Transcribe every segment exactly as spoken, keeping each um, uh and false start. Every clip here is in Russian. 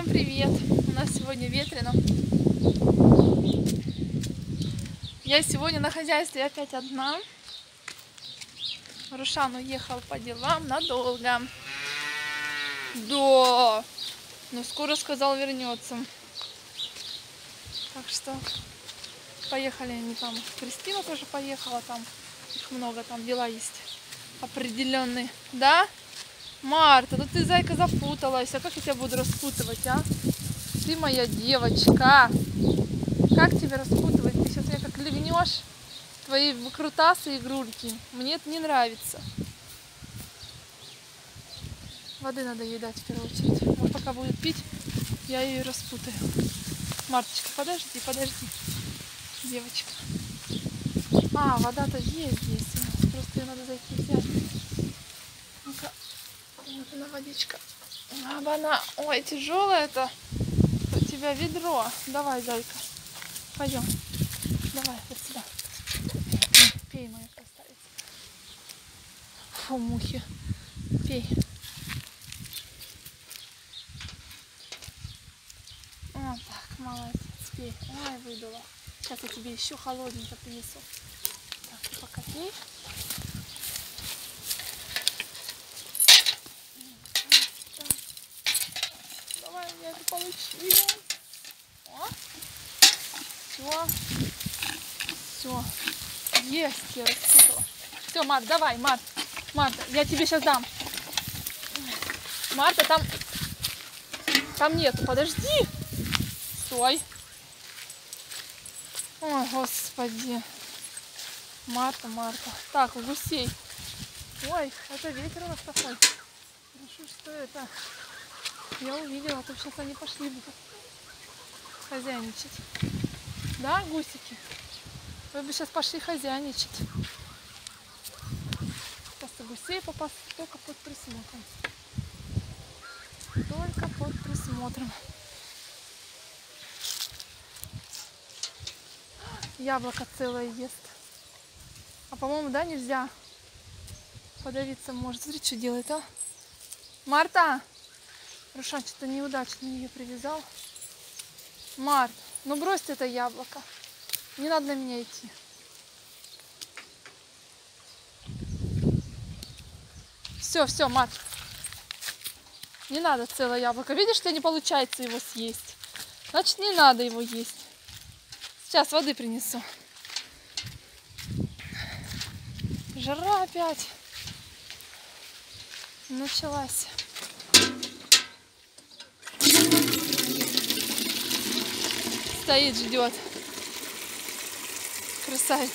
привет! У нас сегодня ветрено. Я сегодня на хозяйстве опять одна. Рушан уехал по делам надолго. Да, но скоро, сказал, вернется. Так что поехали они там. Кристина тоже поехала, там их много, там дела есть определенные. Да? Марта, ну ты, зайка, запуталась. А как я тебя буду распутывать, а? Ты моя девочка. Как тебя распутывать? Ты сейчас меня как легнешь. Твои выкрутасы и игрульки. Мне это не нравится. Воды надо ей дать в первую очередь. Вот пока будет пить, я ее распутаю. Марточка, подожди, подожди. Девочка. А, вода-то есть здесь. Просто ее надо зайти взять. Ну-ка. Вот она, водичка. Абана. Ой, тяжелая это. У тебя ведро. Давай, зайка. Пойдем. Давай, вот сюда. Пей, моя красавица. Фу, мухи. Пей. Вот так, молодец. Пей. Ой, выдала. Сейчас я тебе еще холодненько принесу. Так, ты пока пей. Давай, я это получила. О. Все. Все. Есть, я распутала. Все, Март, давай, Март. Марта, я тебе сейчас дам. Марта, там... Там нету, подожди. Стой. Ой, господи. Марта, Марта. Так, у гусей. Ой, это ветер у нас такой. Хорошо, что это... Я увидела, а то сейчас они пошли будут хозяйничать. Да, гусики? Вы бы сейчас пошли хозяйничать. Просто гусей попасть только под присмотром. Только под присмотром. Яблоко целое ест. А по-моему, да, нельзя. Подавиться может. Смотри, что делает, а? Марта! Рушан что-то неудачно ее привязал. Март, ну брось это яблоко. Не надо на меня идти. Все, все, Март. Не надо целое яблоко. Видишь, что не получается его съесть. Значит, не надо его есть. Сейчас воды принесу. Жара опять началась. Стоит, ждет. Красавица.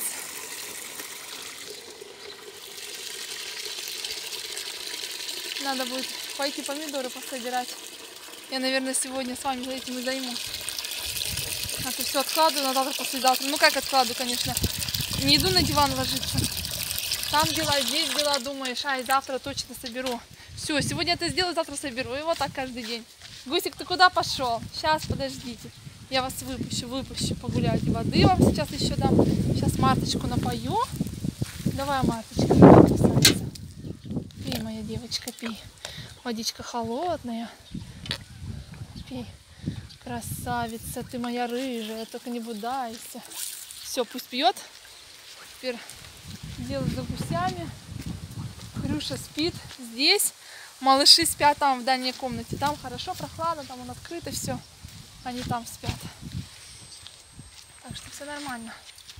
Надо будет пойти помидоры пособирать. Я, наверное, сегодня с вами этим и займусь. А то все откладываю на завтра, послезавтра. Ну как откладываю, конечно. Не иду на диван ложиться. Там дела, здесь дела, думаешь, а и завтра точно соберу. Все, сегодня это сделаю, завтра соберу. И вот так каждый день. Гусик, ты куда пошел? Сейчас, подождите. Я вас выпущу, выпущу, погуляйте. Воды вам сейчас еще дам. Сейчас Марточку напою. Давай, Марточка, красавица. Пей, моя девочка, пей. Водичка холодная. Пей. Красавица, ты моя рыжая, только не будайся. Все, пусть пьет. Теперь делаю за гусями. Хрюша спит здесь. Малыши спят там в дальней комнате. Там хорошо, прохладно, там он открыто все. Они там спят. Так что все нормально.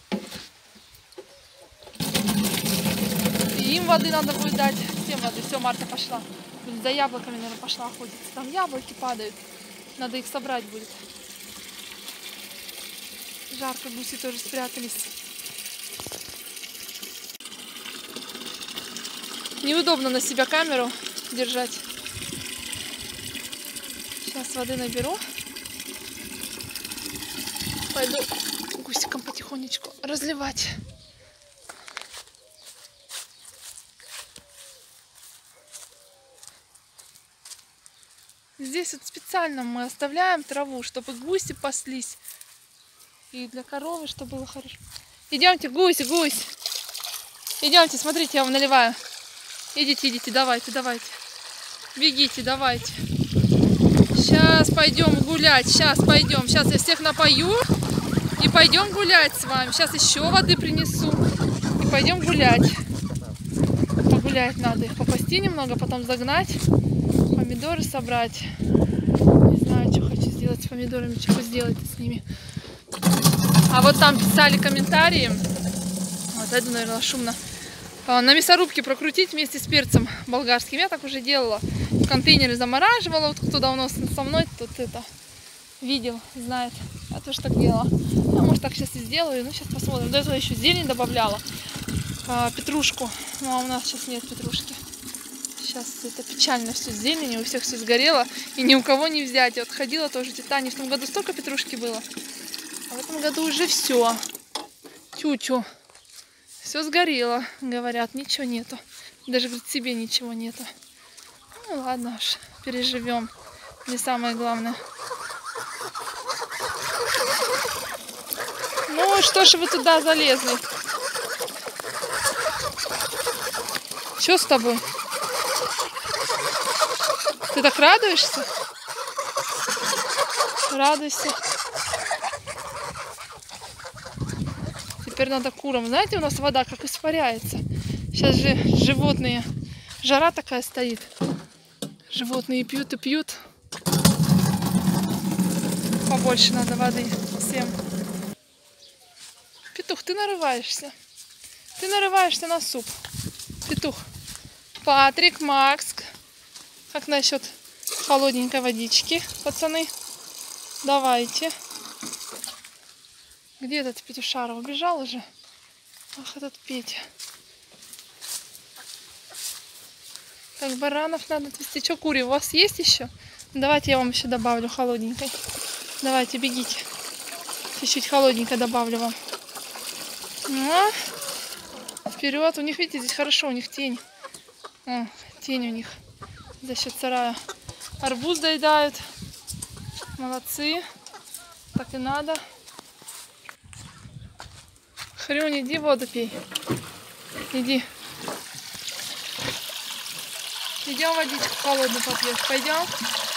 И им воды надо будет дать. Всем воды. Все, Марта пошла. За яблоками, наверное, пошла охотиться. Там яблоки падают. Надо их собрать будет. Жарко, гуси тоже спрятались. Неудобно на себя камеру держать. Сейчас воды наберу. Пойду гусиком потихонечку разливать. Здесь вот специально мы оставляем траву, чтобы гуси паслись. И для коровы, чтобы было хорошо. Идемте, гусь, гусь. Идемте, смотрите, я вам наливаю. Идите, идите, давайте, давайте. Бегите, давайте. Сейчас пойдем гулять. Сейчас пойдем. Сейчас я всех напою. И пойдем гулять с вами. Сейчас еще воды принесу. И пойдем гулять. Погулять надо. Их попасти немного, потом загнать. Помидоры собрать. Не знаю, что хочу сделать с помидорами. Что сделать с ними. А вот там писали комментарии. Вот это, наверное, шумно. На мясорубке прокрутить вместе с перцем болгарским. Я так уже делала. Контейнеры замораживала. Вот кто давно со мной, тут это видел, знает. Я тоже так делала. Ну, может, так сейчас и сделаю. Ну, сейчас посмотрим. До этого еще зелень добавляла. А, петрушку. Ну, а у нас сейчас нет петрушки. Сейчас это печально все с зеленью. У всех все сгорело. И ни у кого не взять. Я вот ходила тоже в Титане. В том году столько петрушки было. А в этом году уже все. Тю-тю. Все сгорело, говорят, ничего нету. Даже, говорит, себе ничего нету. Ну ладно уж, переживем. Не самое главное. Ну что ж вы туда залезли? Что с тобой? Ты так радуешься? Радуйся. Теперь надо курам. Знаете, у нас вода как испаряется. Сейчас же животные. Жара такая стоит. Животные пьют и пьют. Побольше надо воды всем. Петух, ты нарываешься. Ты нарываешься на суп. Петух. Патрик, Макс. Как насчет холодненькой водички, пацаны? Давайте. Где этот Петюшара? Убежал уже? Ах, этот Петя. Так, баранов надо отвезти. Что, кури, у вас есть еще? Давайте я вам еще добавлю холодненькой. Давайте, бегите. Чуть-чуть холодненько добавлю вам. Ну, вперед. У них, видите, здесь хорошо, у них тень. О, тень у них за счет сарая. Арбуз доедают. Молодцы. Так и надо. Хрюнь, иди воду пей. Иди. Идем водичку холодную попьешь. Пойдем.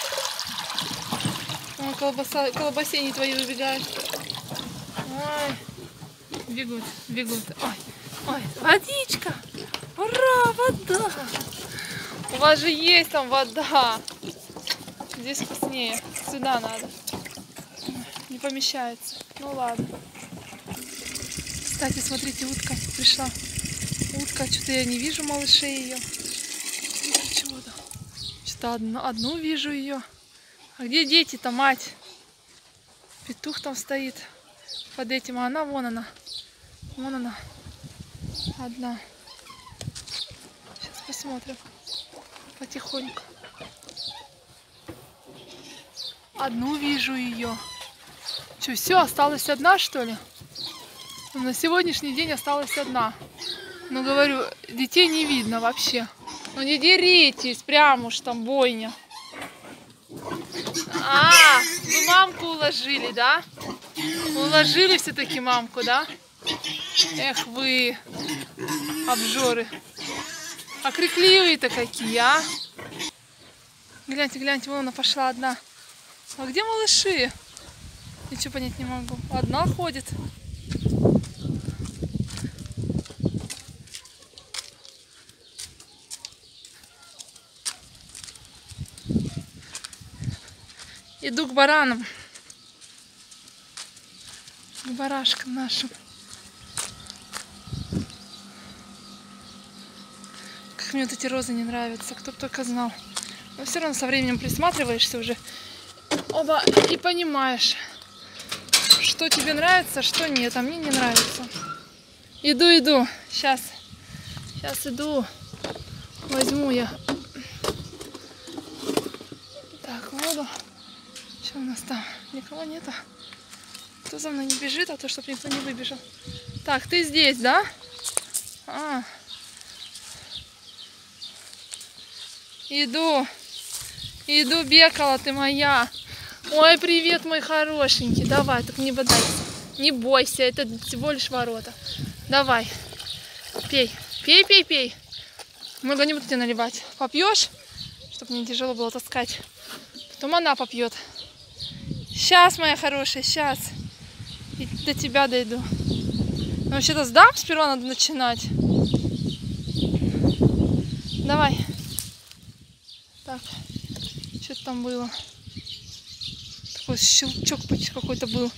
О, колбаса, колбасени твои выбегают. Ой. Бегут, бегут. Ой, ой, водичка. Ура, вода. У вас же есть там вода. Здесь вкуснее. Сюда надо. Не помещается. Ну ладно. Кстати, смотрите, утка пришла. Утка, что-то я не вижу малышей ее. Чего-то. Что-то одну, одну вижу ее. А где дети-то, мать? Петух там стоит под этим, а она вон она. Вон она. Одна. Сейчас посмотрим. Потихоньку. Одну вижу ее. Что, все, осталась одна, что ли? На сегодняшний день осталась одна. Ну, говорю, детей не видно вообще. Ну, не деритесь, прям уж там бойня. А, вы мамку уложили, да? Уложили все-таки мамку, да? Эх вы, обжоры. А крикливые-то какие, а? Гляньте, гляньте, вон она пошла одна. А где малыши? Ничего понять не могу. Одна ходит. Иду к баранам. К барашкам нашим. Как мне вот эти розы не нравятся, кто бы только знал. Но все равно со временем присматриваешься уже. Оба, и понимаешь, что тебе нравится, что нет, а мне не нравится. Иду, иду. Сейчас. Сейчас иду. Возьму я. Так, воду. Что у нас там? Никого нету. Кто за мной не бежит, а то, чтобы никто не выбежал. Так, ты здесь, да? А. Иду. Иду, бекала ты моя. Ой, привет, мой хорошенький. Давай, так не бодайся. Не бойся, это всего лишь ворота. Давай. Пей. Пей, пей, пей. Много не буду тебе наливать. Попьешь? Чтобы мне тяжело было таскать. Потом она попьет. Сейчас, моя хорошая, сейчас. И до тебя дойду. Но вообще-то с дам сперва надо начинать. Давай. Так, что-то там было. Такой щелчок какой-то был.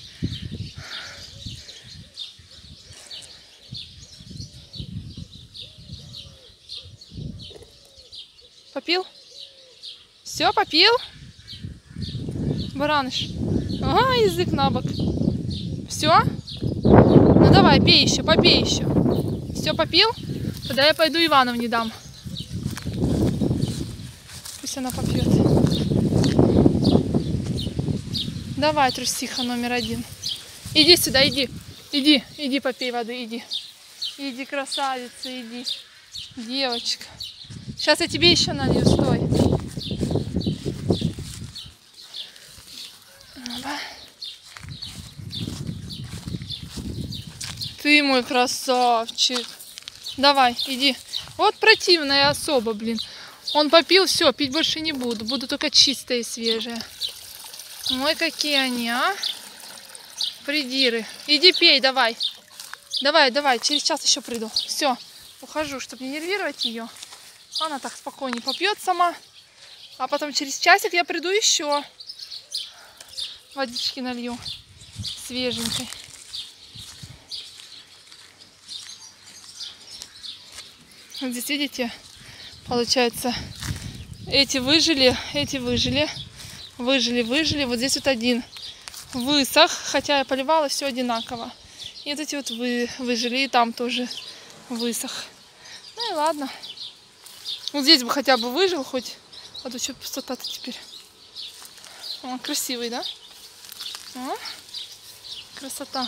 Попил? Все, попил? Бараныш. Ага, язык на бок. Все? Ну давай, пей еще, попей еще. Все, попил? Тогда я пойду Ивановне дам. Пусть она попьет. Давай, трусиха номер один. Иди сюда, иди. Иди, иди попей воды, иди. Иди, красавица, иди. Девочка. Сейчас я тебе еще налью, стой. Ты мой красавчик. Давай, иди. Вот противная особа, блин. Он попил, все, пить больше не буду. Буду только чистая и свежая. Ой, какие они, а? Придиры. Иди пей, давай. Давай, давай, через час еще приду. Все, ухожу, чтобы не нервировать ее. Она так спокойнее попьет сама. А потом через часик я приду еще. Водички налью. Свеженькой. Вот здесь, видите, получается, эти выжили, эти выжили. Выжили, выжили. Вот здесь вот один высох, хотя я поливала все одинаково. И вот эти вот вы, выжили, и там тоже высох. Ну и ладно. Вот здесь бы хотя бы выжил хоть. А то что пустота-то теперь. О, красивый, да? О, красота.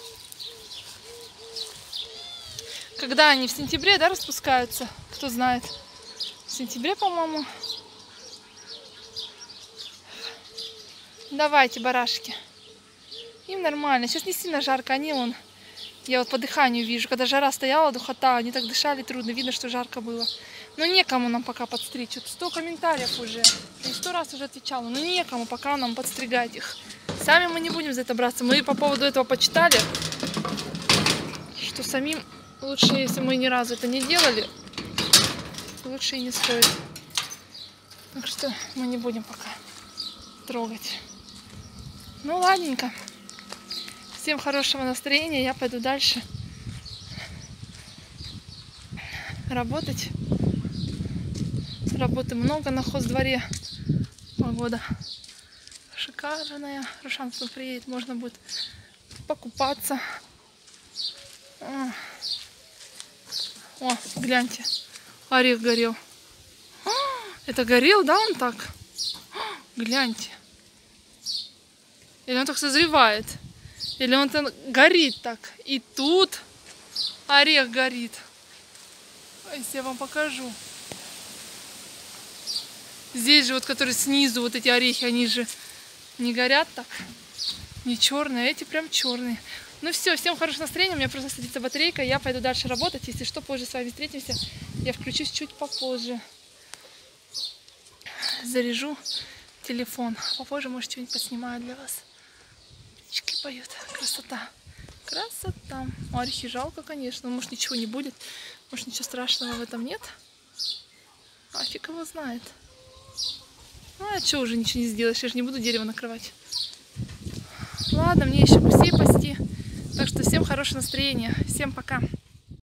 Когда они в сентябре, да, распускаются? Кто знает. В сентябре, по-моему. Давайте, барашки. Им нормально. Сейчас не сильно жарко. Они вон, я вот по дыханию вижу. Когда жара стояла, духота, они так дышали трудно. Видно, что жарко было. Но некому нам пока подстричь. Вот сто комментариев уже. И сто раз уже отвечала. Но некому пока нам подстригать их. Сами мы не будем за это браться. Мы по поводу этого почитали, что самим лучше, если мы ни разу это не делали, лучше и не стоит. Так что мы не будем пока трогать. Ну ладненько. Всем хорошего настроения. Я пойду дальше работать. Работы много на хоздворе. Погода шикарная. Рушан приедет, можно будет покупаться. О, гляньте, орех горел. Это горел, да, он так? Гляньте. Или он так созревает? Или он там горит так? И тут орех горит. Если я вам покажу. Здесь же вот, который снизу, вот эти орехи, они же не горят так. Не черные, а эти прям черные. Ну все, всем хорошего настроения. У меня просто садится батарейка. Я пойду дальше работать. Если что, позже с вами встретимся. Я включусь чуть попозже. Заряжу телефон. Попозже, может, что-нибудь поснимаю для вас. Птички поют. Красота. Красота. Орехи жалко, конечно. Может, ничего не будет. Может, ничего страшного в этом нет. А фиг его знает. Ну, а что уже ничего не сделаешь? Я же не буду дерево накрывать. Ладно, мне еще гусей пасти. Так что всем хорошего настроения. Всем пока.